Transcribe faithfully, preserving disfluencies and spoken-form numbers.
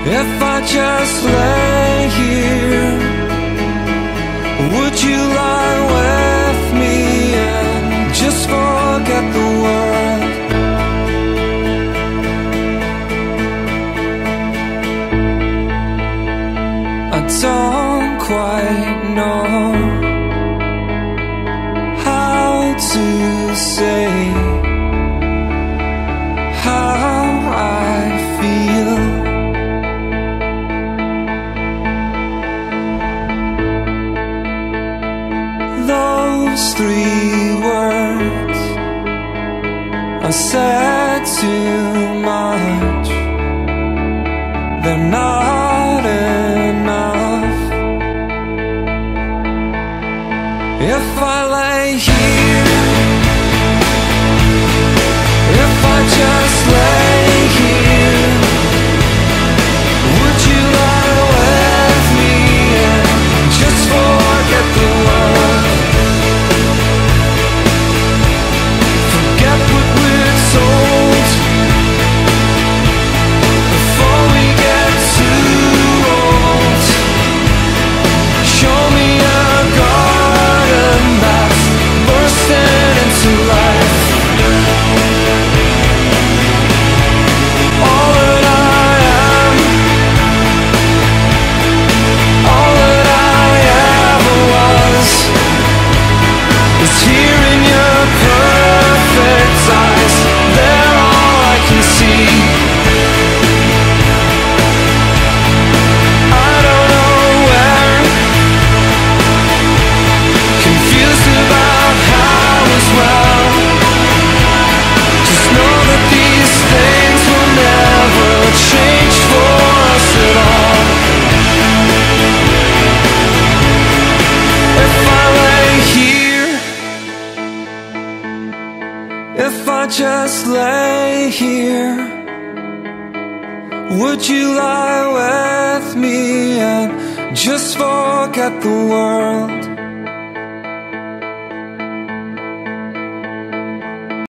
If I just lay here, would you lie with me and just forget the world? I don't quite know how to say how I feel. Those three words are said too much. They're not enough. If I lay here, if I just lay here, would you lie with me and just forget the world? Forget what we're told before we get too old. Show me a garden that's bursting into life. All that I am, all that I ever was, is here in your perfect eyes. They're all I can see. I don't know where, confused about how as well. Just know that these things will never change for us at all. If I lay here, if I just lay here, would you lie with me and just forget the world?